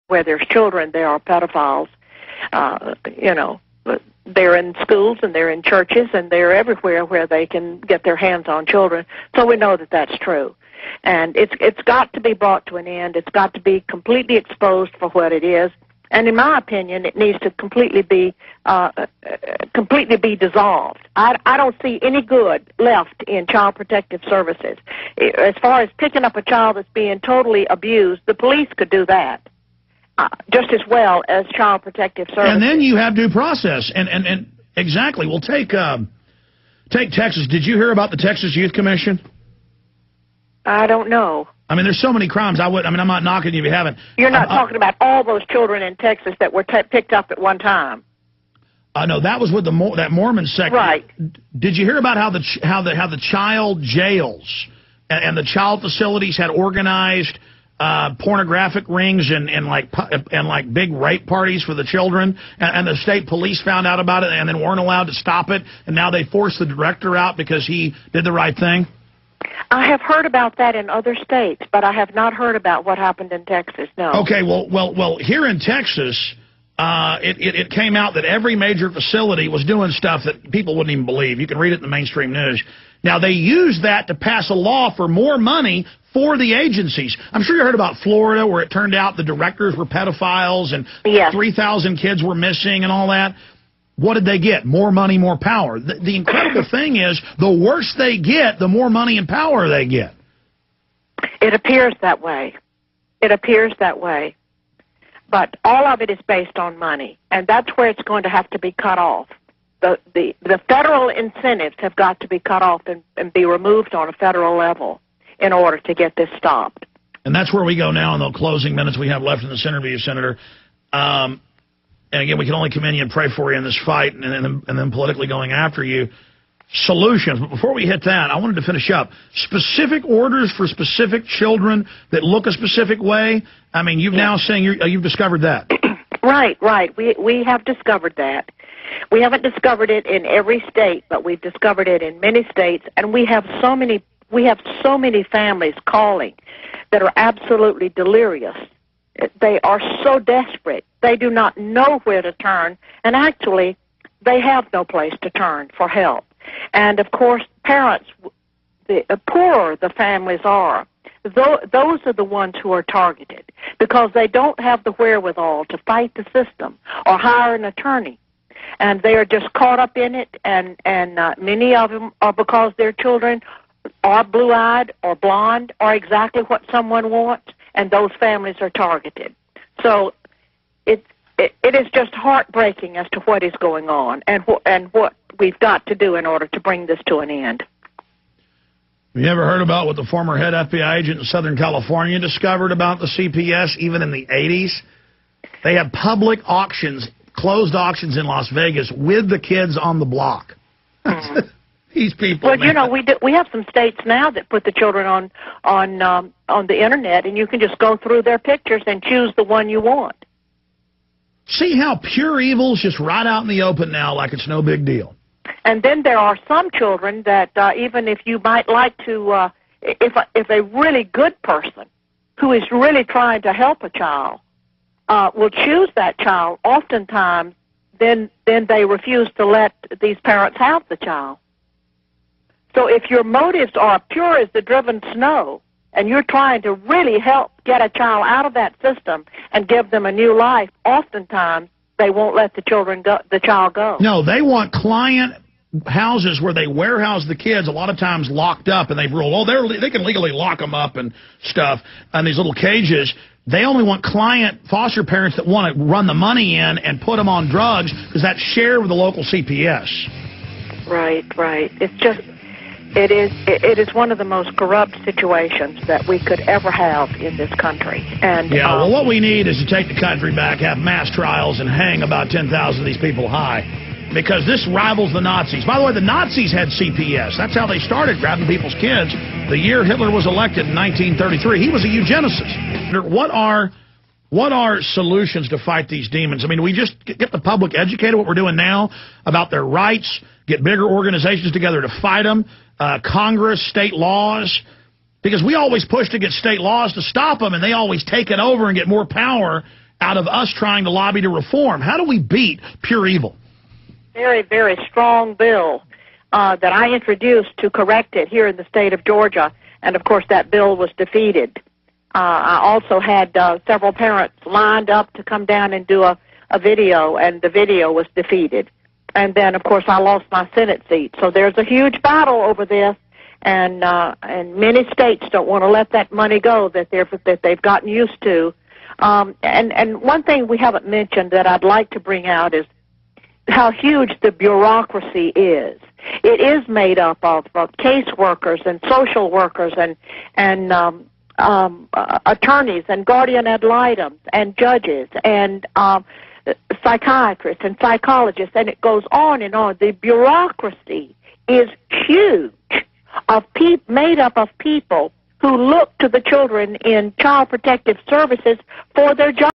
where there's children, there are pedophiles. You know, they're in schools and they're in churches and they're everywhere where they can get their hands on children. So we know that that's true. And it's got to be brought to an end. It's got to be completely exposed for what it is. And in my opinion, it needs to completely be dissolved. I don't see any good left in Child Protective Services. As far as picking up a child that's being totally abused, the police could do that just as well as Child Protective Services. And then you have due process. And exactly. Well, take Texas. Did you hear about the Texas Youth Commission? I don't know. I mean, there's so many crimes. I'm not knocking you if you haven't. You're not talking about all those children in Texas that were picked up at one time. No, that was with that Mormon sect. Right. Did you hear about how the child jails and the child facilities had organized pornographic rings and like big rape parties for the children, and the state police found out about it and then weren't allowed to stop it, and now they forced the director out because he did the right thing? I have heard about that in other states, but I have not heard about what happened in Texas, no. Okay, well, here in Texas, it came out that every major facility was doing stuff that people wouldn't even believe. You can read it in the mainstream news. Now, they used that to pass a law for more money for the agencies. I'm sure you heard about Florida, where it turned out the directors were pedophiles and yes. 3,000 kids were missing and all that. What did they get? More money, more power. The incredible thing is, the worse they get, the more money and power they get. It appears that way. It appears that way. But all of it is based on money, and that's where it's going to have to be cut off. The federal incentives have got to be cut off and be removed on a federal level in order to get this stopped. And that's where we go now in the closing minutes we have left in this interview, Senator. And again, we can only commend you and pray for you in this fight and then politically going after you. Solutions. But before we hit that, I wanted to finish up. Specific orders for specific children that look a specific way. I mean, you've now saying you've discovered that. Right. We have discovered that. We haven't discovered it in every state, but we've discovered it in many states, and we have so many families calling that are absolutely delirious. They are so desperate. They do not know where to turn, and actually, they have no place to turn for help. And, of course, parents, the poorer the families are, those are the ones who are targeted because they don't have the wherewithal to fight the system or hire an attorney. And they are just caught up in it, and many of them are because their children are blue-eyed or blonde or exactly what someone wants, and those families are targeted. So it is just heartbreaking as to what is going on and what we've got to do in order to bring this to an end. Have you ever heard about what the former head FBI agent in Southern California discovered about the CPS, even in the 80s? They have public auctions, closed auctions in Las Vegas with the kids on the block. These people. Well, man. you know, we have some states now that put the children on the internet, and you can just go through their pictures and choose the one you want. See how pure evil's just right out in the open now, like it's no big deal. And then there are some children that even if you might like to, if a really good person who is really trying to help a child will choose that child, oftentimes then they refuse to let these parents have the child. So if your motives are pure as the driven snow, and you're trying to really help get a child out of that system and give them a new life, oftentimes they won't let the child go. No, they want client houses where they warehouse the kids, a lot of times locked up, and they've ruled, they can legally lock them up and stuff in these little cages. They only want client foster parents that want to run the money in and put them on drugs because that's shared with the local CPS. Right. It's just... It is one of the most corrupt situations that we could ever have in this country. And yeah, well, what we need is to take the country back, have mass trials, and hang about 10,000 of these people high. Because this rivals the Nazis. By the way, the Nazis had CPS. That's how they started grabbing people's kids. The year Hitler was elected in 1933, he was a eugenicist. What are solutions to fight these demons? I mean, we just get the public educated, what we're doing now, about their rights, get bigger organizations together to fight them, Congress, state laws, because we always push to get state laws to stop them, and they always take it over and get more power, out of us trying to lobby to reform. How do we beat pure evil? Very, very strong bill that I introduced to correct it here in the state of Georgia, and of course that bill was defeated. I also had several parents lined up to come down and do a video, and the video was defeated. And then, of course, I lost my Senate seat. So there's a huge battle over this, and many states don't want to let that money go that they've gotten used to. And one thing we haven't mentioned that I'd like to bring out is how huge the bureaucracy is. It is made up of caseworkers and social workers and attorneys and guardian ad litem and judges and psychiatrists and psychologists, and it goes on and on. The bureaucracy is huge, made up of people who look to the children in Child Protective Services for their jobs.